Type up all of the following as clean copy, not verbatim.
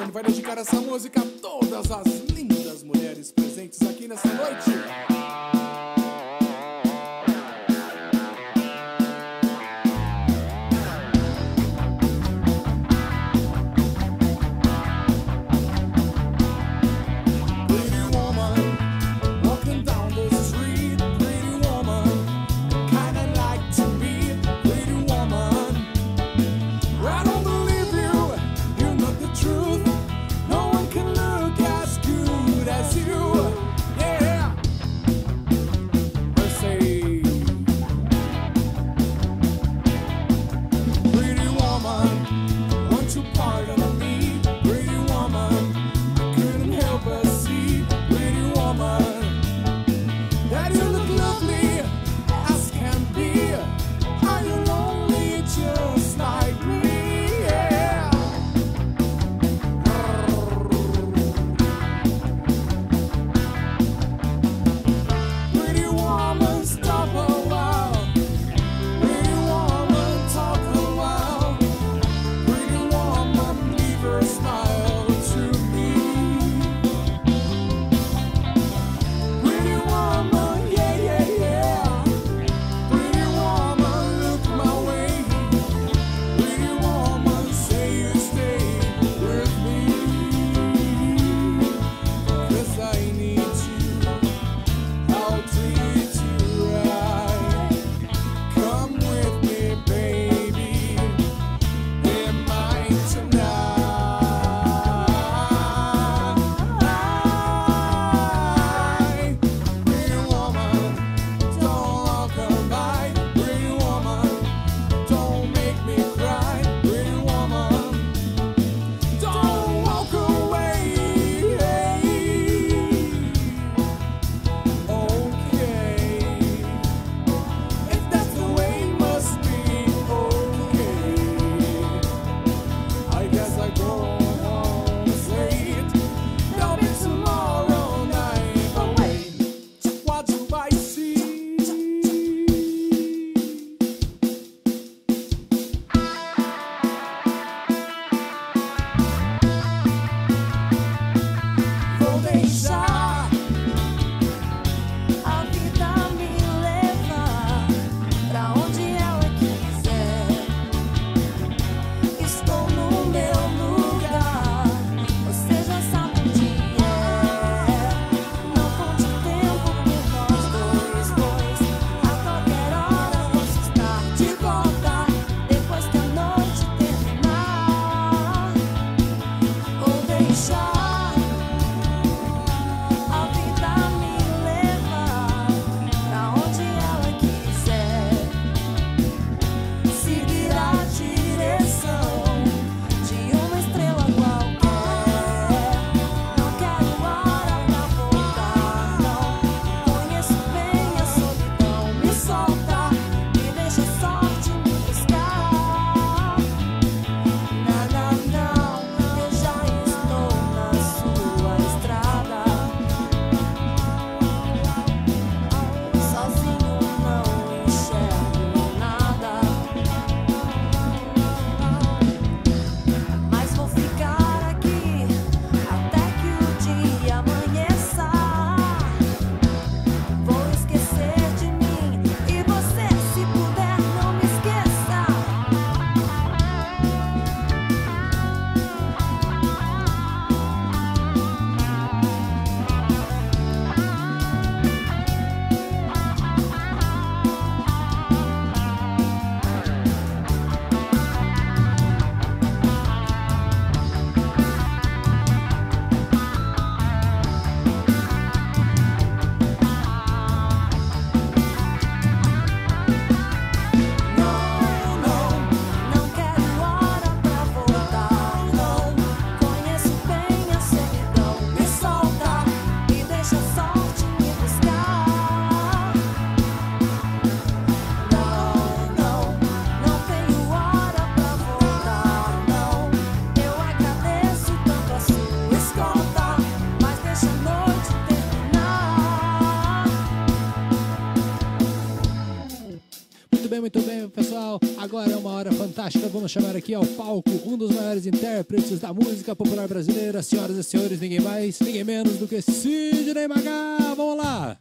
Microfone vai dedicar essa música a todas as lindas mulheres presentes aqui nessa noite. Muito bem, pessoal. Agora é uma hora fantástica. Vamos chamar aqui ao palco um dos maiores intérpretes da música popular brasileira. Senhoras e senhores, ninguém mais, ninguém menos do que Sidney Magal. Vamos lá!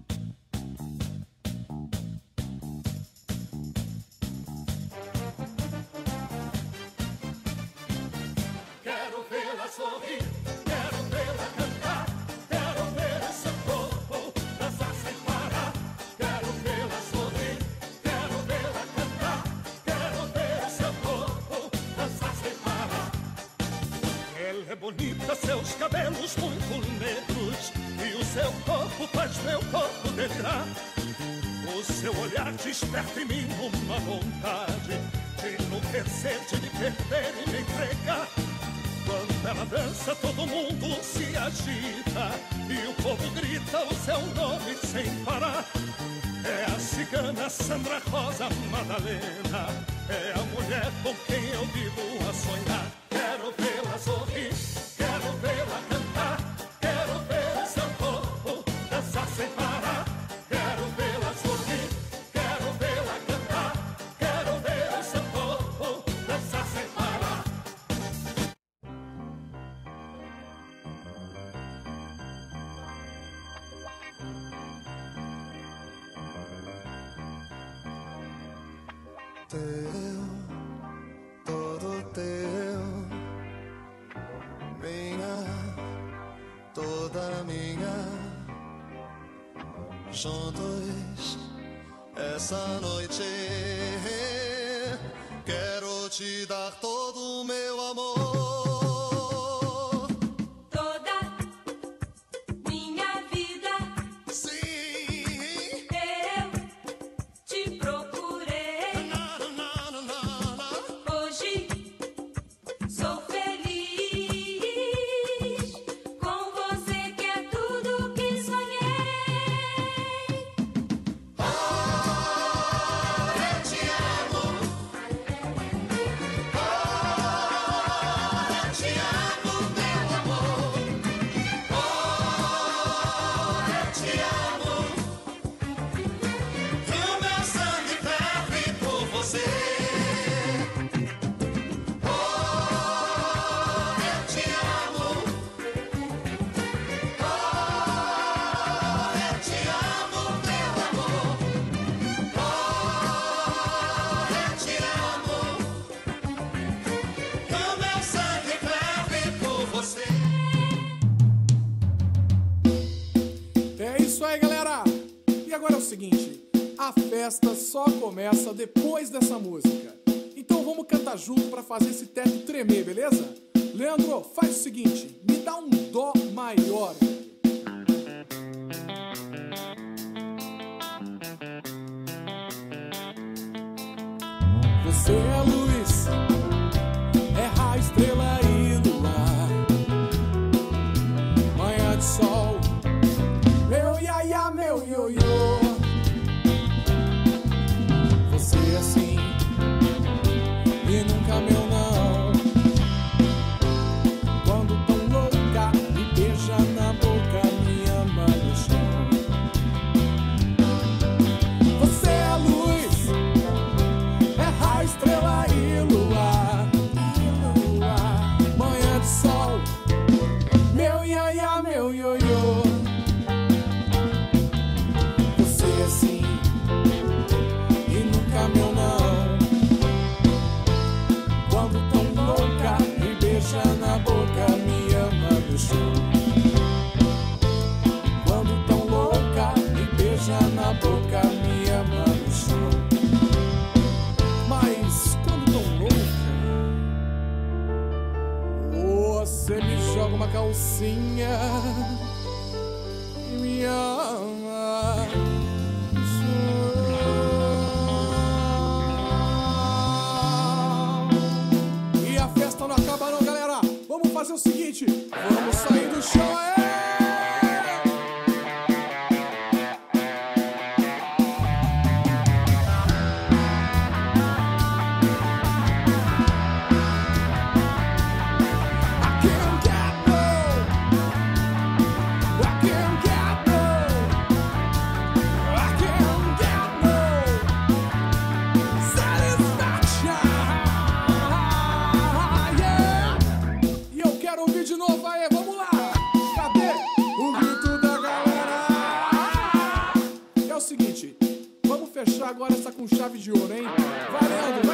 Quero vê-la sorrir, quero vê-la cantar, quero ver seu corpo dançar sem parar. Quero vê-la sorrir, quero vê-la cantar, quero ver seu corpo dançar sem parar. Ela é bonita, seus cabelos muito negros, e o seu corpo faz meu corpo delirar. O seu olhar desperta em mim uma vontade de enlouquecer, de me perder e me entregar. Quando ela dança, todo mundo se agita e o povo grita o seu nome sem parar. É a cigana Sandra Rosa Madalena, é a mulher com quem eu vivo a sonhar. Quero vê-la sorrir, quero vê-la cantar, quero ver seu corpo dançar sem parar. Quero vê-la sorrir, quero vê-la cantar, quero ver seu corpo dançar sem parar. Teu, todo teu, minha, toda minha, juntos essa noite. Quero te dar todo o meu amor, Toda minha vida sim. eu te procurei. Na, na, na, na, na, na. Hoje sou feliz com você, que é tudo que sonhei. Eu te amo, eu te amo, meu amor. Eu te amo, e o meu sangue ferve por você. Eu te amo, eu te amo, meu amor. Eu te amo, e o meu sangue ferve por você. É isso aí, galera! E agora é o seguinte, a festa só começa depois dessa música. Então vamos cantar junto pra fazer esse teto tremer, beleza? Leandro, faz o seguinte, me dá um dó maior. Você é luz, é raio, estrela e luar, manhã de sol, meu iaia, meu ioiô. Você é assim e nunca meu não. Quando tão louca me beija na boca, me ama no chão. Você é luz, é raio, estrela e luar, manhã de sol, meu iaia, meu ioiô. Você é assim e nunca meu não. Quando tão louca me beija na boca, me ama no chão. Quando tão louca me beija na boca, me ama no chão. Mas quando tão louca, você me joga uma calcinha e me ama. E a festa não acaba não, galera. Vamos fazer o seguinte, vamos sair do chão, é? Satisfaction. agora essa com chave de ouro, hein? Valendo,